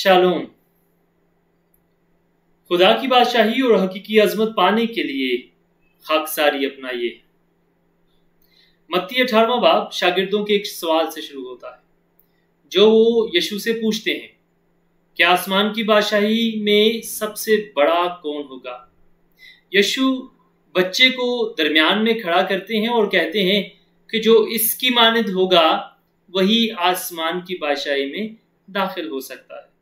Shalom. खुदा की बादशाही और हकीकी अजमत पाने के लिए खाकसारी अपनाइए। मत्ती 18वां बाब शागिर्दों के एक सवाल से शुरू होता है, जो वो यीशु से पूछते हैं, क्या आसमान की बादशाही में सबसे बड़ा कौन होगा? यीशु बच्चे को दरमियान में खड़ा करते हैं और कहते हैं कि जो इसकी मानद होगा वही आसमान की बादशाही में दाखिल हो सकता है।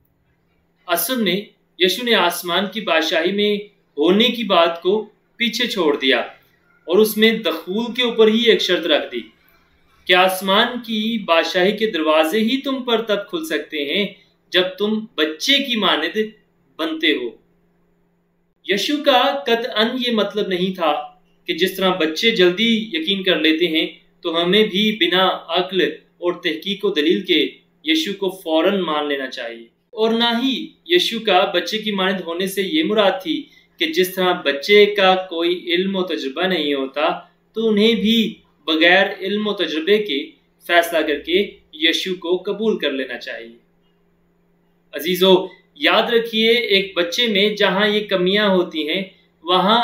असल में यीशु ने आसमान की बादशाही में होने की बात को पीछे छोड़ दिया और उसमें दखूल के ऊपर ही एक शर्त रख दी कि आसमान की बादशाही के दरवाजे ही तुम पर तब खुल सकते हैं जब तुम बच्चे की मानद बनते हो। यीशु का कतअन ये मतलब नहीं था कि जिस तरह बच्चे जल्दी यकीन कर लेते हैं तो हमें भी बिना अक्ल और तहकीक व दलील के यीशु को फौरन मान लेना चाहिए, और ना ही यीशु का बच्चे की मानद होने से ये मुराद थी कि जिस तरह बच्चे का कोई इल्म और तजुर्बा नहीं होता तो उन्हें भी बगैर इल्म और तजुर्बे के फैसला करके यीशु को कबूल कर लेना चाहिए। अजीजों, याद रखिए, एक बच्चे में जहाँ ये कमियां होती हैं वहाँ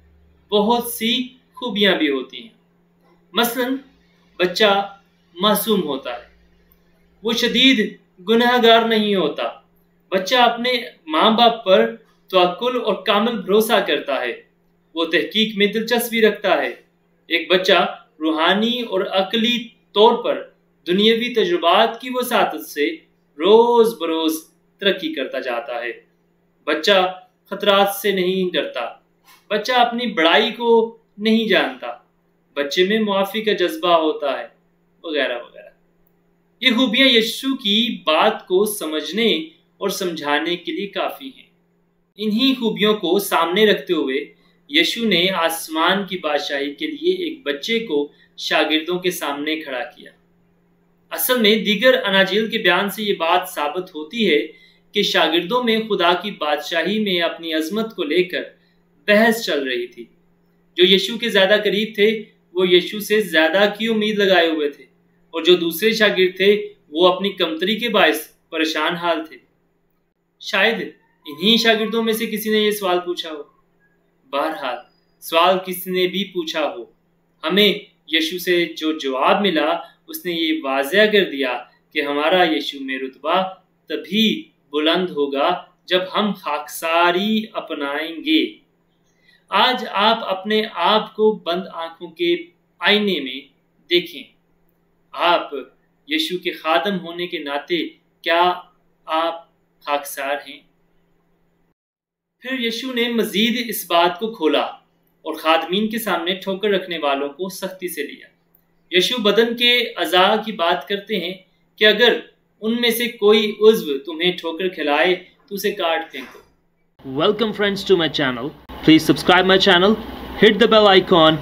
बहुत सी खूबियां भी होती हैं। मसलन बच्चा मासूम होता है, वो शदीद गुनहगार नहीं होता। बच्चा अपने माँ बाप पर तवक्कुल और कामिल भरोसा करता है, वो तहकीक में दिलचस्पी रखता है। एक बच्चा रूहानी और अकली तौर पर दुनियावी तजुर्बात की वसातत से रोज बरोज तरक्की करता जाता है। बच्चा खतरात से नहीं डरता, बच्चा अपनी बड़ाई को नहीं जानता, बच्चे में मुआफ़ी का जज्बा होता है, वगैरह वगैरह। ये खूबियां यीशु की बात को समझने और समझाने के लिए काफ़ी हैं। इन्हीं खूबियों को सामने रखते हुए यीशु ने आसमान की बादशाही के लिए एक बच्चे को शागिर्दों के सामने खड़ा किया। असल में दीगर अनाजील के बयान से ये बात साबित होती है कि शागिर्दों में खुदा की बादशाही में अपनी अजमत को लेकर बहस चल रही थी। जो यीशु के ज़्यादा करीब थे वो यीशु से ज़्यादा की उम्मीद लगाए हुए थे, और जो दूसरे शागिर्द थे वो अपनी कमतरी के बायस परेशान हाल थे। शायद इन्हीं शागिर्दों में से किसी ने ये सवाल पूछा हो। बहरहाल सवाल किसी ने भी पूछा हो, हमें यीशु से जो जवाब मिला उसने ये वाज़ह कर दिया कि हमारा यीशु में रुतबा तभी बुलंद होगा जब हम खाकसारी अपनाएंगे। आज आप अपने आप को बंद आंखों के आईने में देखें। आप यीशु के खादम होने के नाते क्या आप खाकसार हैं? फिर यीशु ने मजीद इस बात को खोला और खादमीन के सामने ठोकर रखने वालों को सख्ती से लिया। यीशु बदन के अज़ा की बात करते हैं कि अगर उनमें से कोई उज़्व तुम्हें ठोकर खिलाए तो उसे काट फेंको। Welcome friends to my channel. Please subscribe my channel, hit the bell icon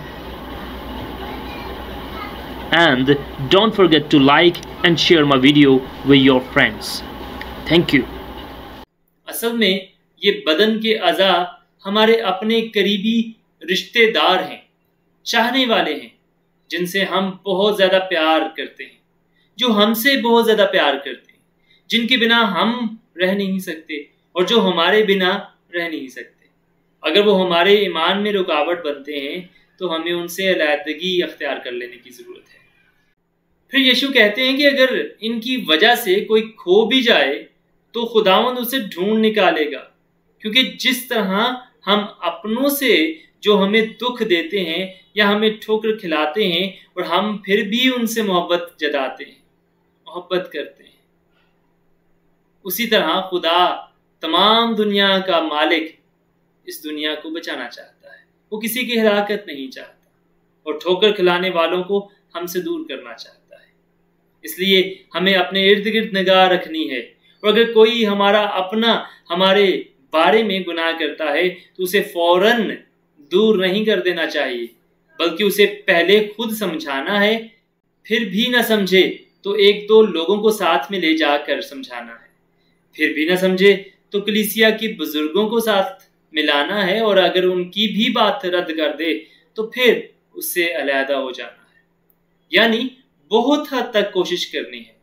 and don't forget to like and share my video with your friends. Thank you. असल में ये बदन के अज़ा हमारे अपने करीबी रिश्तेदार हैं, चाहने वाले हैं, जिनसे हम बहुत ज़्यादा प्यार करते हैं, जो हमसे बहुत ज़्यादा प्यार करते हैं, जिनके बिना हम रह नहीं सकते और जो हमारे बिना रह नहीं सकते। अगर वो हमारे ईमान में रुकावट बनते हैं तो हमें उनसे अलहदगी अख्तियार कर लेने की ज़रूरत है। फिर यीशु कहते हैं कि अगर इनकी वजह से कोई खो भी जाए तो खुदावंद उसे ढूंढ निकालेगा, क्योंकि जिस तरह हम अपनों से जो हमें दुख देते हैं या हमें ठोकर खिलाते हैं और हम फिर भी उनसे मोहब्बत जताते हैं, मोहब्बत करते हैं, उसी तरह खुदा तमाम दुनिया का मालिक इस दुनिया को बचाना चाहता है। वो किसी की हलाकत नहीं चाहता और ठोकर खिलाने वालों को हमसे दूर करना चाहता है। इसलिए हमें अपने इर्द गिर्द निगाह रखनी है, और अगर कोई हमारा अपना हमारे बारे में गुनाह करता है तो उसे फौरन दूर नहीं कर देना चाहिए, बल्कि उसे पहले खुद समझाना है। फिर भी ना समझे तो एक दो लोगों को साथ में ले जाकर समझाना है। फिर भी ना समझे तो कलीसिया के बुजुर्गों को साथ मिलाना है, और अगर उनकी भी बात रद्द कर दे तो फिर उससे अलहदा हो जाना है। यानी बहुत हद तक कोशिश करनी है,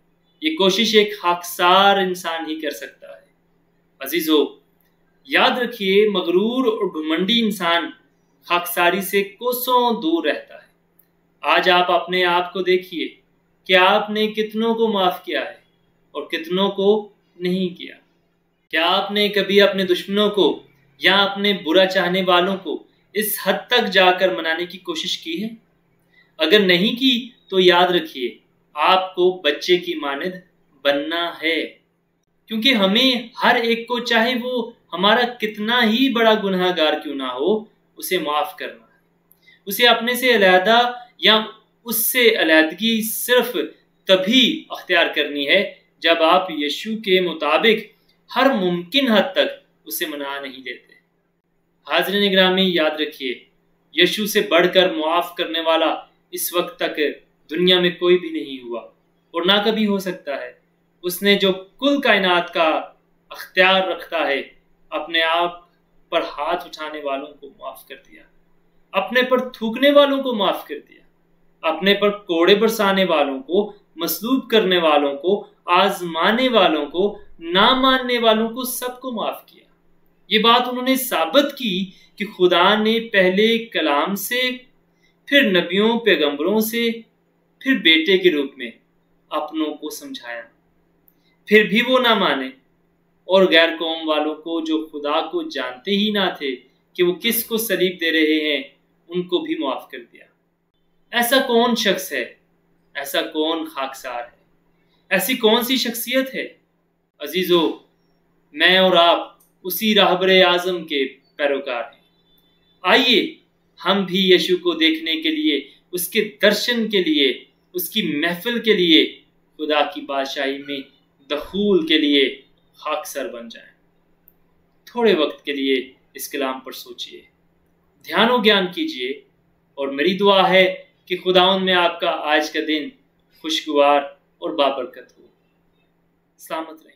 یہ کوشش ایک خاکسار انسان ہی کر سکتا ہے۔ عزیزو، یاد رکھیے مغرور اور گھمنڈی انسان خاکساری سے کوسوں دور رہتا ہے۔ آج آپ اپنے آپ کو دیکھیے کہ آپ نے کتنوں کو معاف کیا ہے اور کتنوں کو نہیں کیا۔ کیا آپ نے کبھی اپنے دشمنوں کو یا اپنے برا چاہنے والوں کو اس حد تک جا کر منانے کی کوشش کی ہے؟ اگر نہیں کی تو یاد رکھیے آپ کو بچے کی مانند بننا ہے، کیونکہ ہمیں ہر ایک کو چاہے وہ ہمارا کتنا ہی بڑا گناہ گار کیوں نہ ہو اسے معاف کرنا ہے۔ اسے اپنے سے علیحدہ یا اس سے علیحدگی صرف تبھی اختیار کرنی ہے جب آپ یشوع کے مطابق ہر ممکن حد تک اسے منا نہیں دیتے۔ حاضرین گرامی، یاد رکھیے یشوع سے بڑھ کر معاف کرنے والا اس وقت تک دنیا میں کوئی بھی نہیں ہوا اور نہ کبھی ہو سکتا ہے۔ اس نے جو کل کائنات کا اختیار رکھتا ہے اپنے آپ پر ہاتھ اٹھانے والوں کو معاف کر دیا، اپنے پر تھوکنے والوں کو معاف کر دیا، اپنے پر کوڑے برسانے والوں کو، مصلوب کرنے والوں کو، آزمانے والوں کو، نہ ماننے والوں کو، سب کو معاف کیا۔ یہ بات انہوں نے ثابت کی کہ خدا نے پہلے کلام سے، پھر نبیوں پیغمبروں سے، پھر بیٹے کے روپ میں اپنوں کو سمجھایا۔ پھر بھی وہ نہ مانے اور غیر قوم والوں کو جو خدا کو جانتے ہی نہ تھے کہ وہ کس کو صلیب دے رہے ہیں ان کو بھی معاف کر دیا۔ ایسا کون شخص ہے؟ ایسا کون خاکسار ہے؟ ایسی کون سی شخصیت ہے؟ عزیزو، میں اور آپ اسی راہبر اعظم کے پیروکار ہیں۔ آئیے ہم بھی یشوع کو دیکھنے کے لیے، اس کے درشن کے لیے، اس کی محفل کے لیے، خدا کی بادشاہی میں دخول کے لیے خاکسار بن جائیں۔ تھوڑے وقت کے لیے اس کلام پر سوچئے، دھیان و گیان کیجئے، اور میری دعا ہے کہ خداوند میں آپ کا آج کا دن خوشگوار اور بابرکت ہو۔ سلامت رہیں۔